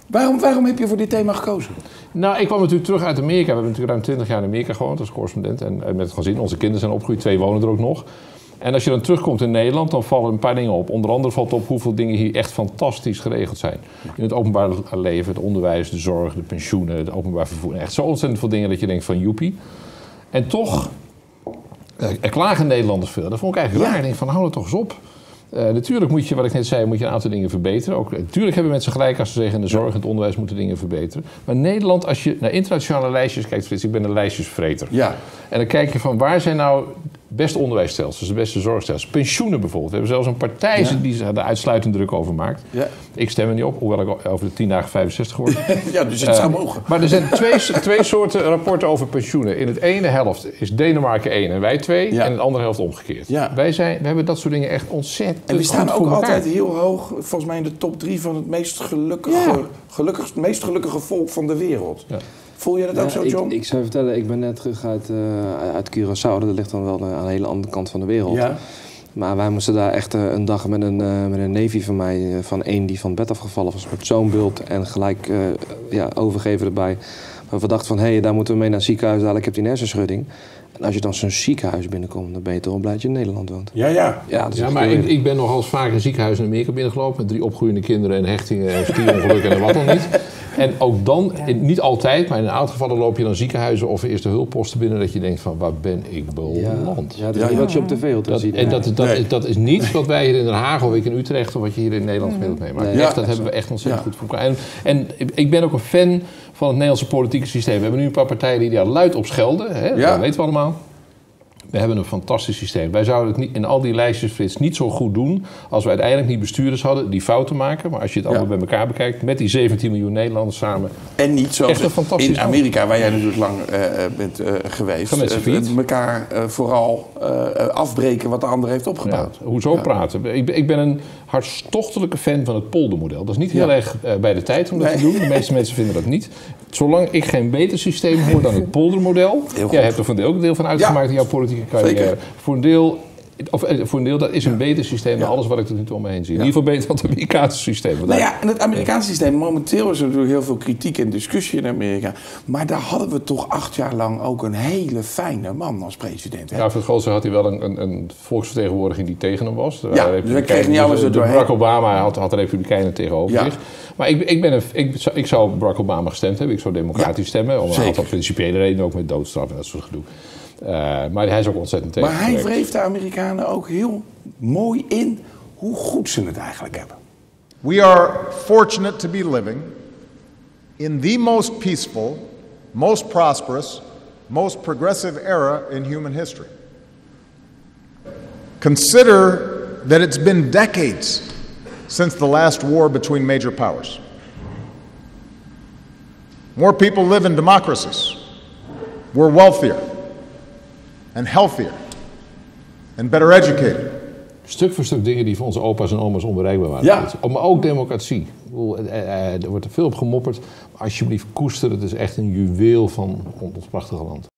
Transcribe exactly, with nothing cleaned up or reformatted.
Waarom, waarom heb je voor dit thema gekozen? Nou, ik kwam natuurlijk terug uit Amerika. We hebben natuurlijk ruim twintig jaar in Amerika gewoond als correspondent. En, en met het gezin, onze kinderen zijn opgegroeid, twee wonen er ook nog. En als je dan terugkomt in Nederland, dan vallen een paar dingen op. Onder andere valt op hoeveel dingen hier echt fantastisch geregeld zijn. In het openbaar leven, het onderwijs, de zorg, de pensioenen, het openbaar vervoer. Echt zo ontzettend veel dingen dat je denkt van joepie. En toch, er klagen Nederlanders veel. Dat vond ik eigenlijk raar. Ik denk van, hou er toch eens op. Uh, natuurlijk moet je, wat ik net zei, moet je een aantal dingen verbeteren. Ook, natuurlijk hebben mensen gelijk als ze zeggen in de zorg en het onderwijs moeten dingen verbeteren. Maar Nederland, als je naar internationale lijstjes kijkt, Frits, ik ben een lijstjesvreter. Ja. En dan kijk je van waar zijn nou beste onderwijsstelsels, de beste zorgstelsels. Pensioenen bijvoorbeeld. We hebben zelfs een partij ja. die er uitsluitend druk over maakt. Ja. Ik stem er niet op, hoewel ik over de tien dagen vijfenzestig word. Ja, dus het uh, zou mogen. Maar er zijn twee, twee soorten rapporten over pensioenen. In het ene helft is Denemarken één en wij twee. Ja. En in de andere helft omgekeerd. Ja. Wij, zijn, we hebben dat soort dingen echt ontzettend. En we staan ook altijd heel hoog, volgens mij in de top drie van het meest gelukkige, ja. gelukkig, meest gelukkige volk van de wereld. Ja. Voel je dat ja, ook zo, John? Ik, ik zou je vertellen, ik ben net terug uit, uh, uit Curaçao. Dat ligt dan wel aan een hele andere kant van de wereld. Ja. Maar wij moesten daar echt uh, een dag met een, uh, met een neefje van mij, uh, van één die van het bed afgevallen was met zo'n bult en gelijk uh, ja, overgeven erbij. Maar we dachten van, hé, hey, daar moeten we mee naar het ziekenhuis, dadelijk heb je een hersenschudding. En als je dan zo'n ziekenhuis binnenkomt, dan ben je toch wel blij dat je in Nederland woont. Ja, ja. Ja, dat is ja maar ik, ik ben nogal eens vaak een ziekenhuis in Amerika binnengelopen met drie opgroeiende kinderen en hechtingen en skiongelukken en wat dan niet. En ook dan, niet altijd, maar in een aantal gevallen loop je dan ziekenhuizen of eerste hulpposten binnen dat je denkt van waar ben ik beland? Ja, ja, dat is ja, niet wat je op tv wilt zien. En dat, dat, nee. dat is niet wat wij hier in Den Haag of ik in Utrecht of wat je hier in Nederland gemiddeld meemaakt. Nee, echt, dat hebben we echt ontzettend ja. goed voor elkaar. En, en ik ben ook een fan van het Nederlandse politieke systeem. We hebben nu een paar partijen die daar luid op schelden, hè? Ja. Dat weten we allemaal. We hebben een fantastisch systeem. Wij zouden het niet, in al die lijstjes, Frits, niet zo goed doen als we uiteindelijk niet bestuurders hadden die fouten maken. Maar als je het allemaal ja. bij elkaar bekijkt, met die zeventien miljoen Nederlanders samen. En niet zoals in Amerika, waar jij natuurlijk lang uh, bent uh, geweest. Uh, elkaar uh, vooral uh, afbreken wat de ander heeft opgebouwd. Ja, hoezo ja. praten? Ik, ik ben een hartstochtelijke fan van het poldermodel. Dat is niet heel ja. erg uh, bij de tijd om dat nee. te doen. De meeste mensen vinden dat niet. Zolang ik geen beter systeem hoor dan het poldermodel. Jij hebt er van deel ook een deel van uitgemaakt ja. in jouw politieke carrière. Voor een deel, of, voor een deel, dat is een ja. beter systeem dan ja. alles wat ik tot nu toe om me heen zie. In ja. ieder geval beter dan het Amerikaanse systeem. Nou ja, en het Amerikaanse systeem, momenteel is er natuurlijk heel veel kritiek en discussie in Amerika. Maar daar hadden we toch acht jaar lang ook een hele fijne man als president. Hè? Ja, voor het grootste had hij wel een, een, een volksvertegenwoordiging die tegen hem was. Ja, dus we kregen niet alles erdoorheen. Barack Obama had, had de Republikeinen tegenover ja. zich. Maar ik, ik, ben een, ik, ik zou Barack Obama gestemd hebben. Ik zou democratisch ja. stemmen. Om een Zeker. aantal principiële redenen, ook met doodstraf en dat soort gedoe. Uh, maar hij is ook ontzettend tegen. Maar hij wreef de Amerikanen ook heel mooi in hoe goed ze het eigenlijk hebben. We are fortunate to be living in the most peaceful, most prosperous, most progressive era in human history. Consider that it's been decades since the last war between major powers. More people live in democracies. We're wealthier and healthier and better educated. Stuk voor stuk dingen die voor onze opa's en oma's onbereikbaar waren. Ja. Maar ook democratie. Er wordt er veel op gemopperd. Maar alsjeblieft koester, het is echt een juweel van ons prachtige land.